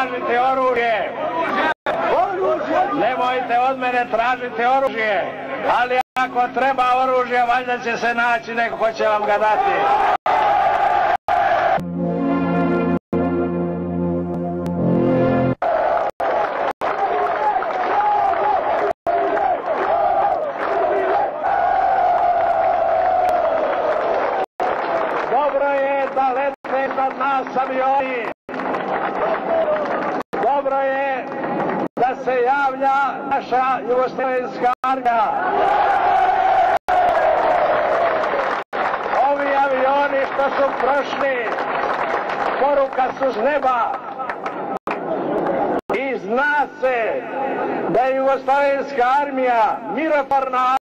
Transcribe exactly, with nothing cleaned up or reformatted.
tražite oružje. Nemojte od mene tražiti oružje, ali ako treba oružje, valjda će se naći neko ko će vam ga dati. Dobro je da lete nad nas avioni. Dobro je da se javlja naša jugoslavenska armija. Ovi avioni što su prošli, poruka su s neba. I zna se da je jugoslavenska armija mirotvorna